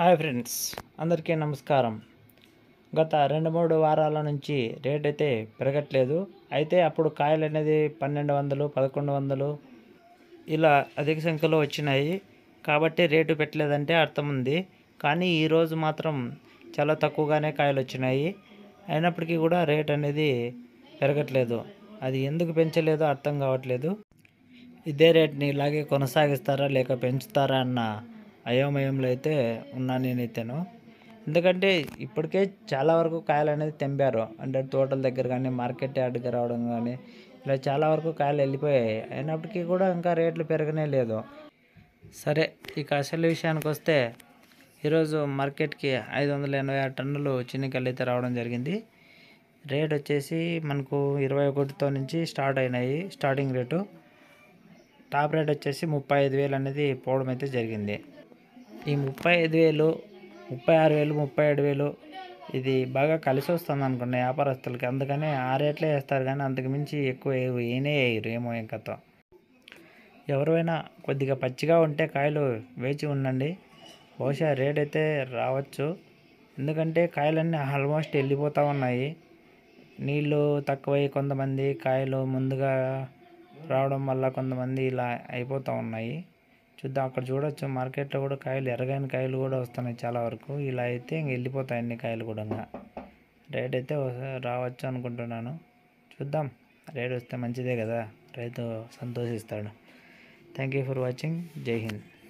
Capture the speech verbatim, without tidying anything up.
Hi friends, అందరికీ నమస్కారం. గత రెండు మూడు వారాల నుంచి రేట్ అయితే పెరగట్లేదు. అయితే అప్పుడు కాయలు అనేది పన్నెండు వందలు పదకొండు వందలు ఇలా అధిక సంఖ్యలో వచ్చినాయి. కాబట్టి రేటు పెట్టలేదంటే అర్థం ఉంది. కానీ ఈరోజు మాత్రం చాలా తక్కువగానే కాయలు వచ్చినాయి. అయినప్పటికీ కూడా రేట్ అనేది పెరగట్లేదు. అది ఎందుకు పెంచలేదో అర్థం కావట్లేదు. ఇదే రేట్ని ఇలాగే కొనసాగిస్తారా లేక పెంచుతారా అన్న అయోమయంలో అయితే ఉన్నాను నేనైతేను. ఎందుకంటే ఇప్పటికే చాలా వరకు కాయలు అనేది తెంపారు. అంటే తోటల దగ్గర కానీ మార్కెట్ యార్డ్కి రావడం కానీ ఇలా చాలా వరకు కాయలు వెళ్ళిపోయాయి. అయినప్పటికీ కూడా ఇంకా రేట్లు పెరగనే లేదు. సరే, ఇక అసలు విషయానికి వస్తే ఈరోజు మార్కెట్కి ఐదు వందల ఎనభై ఆరు టన్నులు చిన్నికాయలు అయితే రావడం జరిగింది. రేట్ వచ్చేసి మనకు ఇరవై ఒకటితో నుంచి స్టార్ట్ అయినాయి. స్టార్టింగ్ రేటు టాప్ రేట్ వచ్చేసి ముప్పై ఐదు వేలు అనేది పోవడం అయితే జరిగింది. ఈ ముప్పై ఐదు వేలు ముప్పై ఆరు వేలు ముప్పై ఏడు వేలు ఇది బాగా కలిసి వస్తుంది అనుకున్న వ్యాపారస్తులకి. అందుకనే ఆ రేట్లే వేస్తారు, కానీ అంతకు మించి ఎక్కువ వేయనే వేయరు. ఏమో ఇంకతో ఎవరైనా కొద్దిగా పచ్చిగా ఉంటే కాయలు వేచి ఉండండి. బహుశా రేట్ అయితే రావచ్చు. ఎందుకంటే కాయలన్నీ ఆల్మోస్ట్ వెళ్ళిపోతూ ఉన్నాయి. నీళ్ళు తక్కువై కొంతమంది కాయలు ముందుగా రావడం వల్ల కొంతమంది ఇలా అయిపోతూ ఉన్నాయి. చూద్దాం, అక్కడ చూడొచ్చు మార్కెట్లో కూడా కాయలు ఎర్రగాని కాయలు కూడా వస్తున్నాయి చాలా వరకు. ఇలా అయితే ఇంక వెళ్ళిపోతాయి అన్ని కాయలు కూడా. రేట్ అయితే రావచ్చు అనుకుంటున్నాను. చూద్దాం, రేట్ వస్తే మంచిదే కదా, రైతు సంతోషిస్తాడు. Thank you for watching. Jai Hind.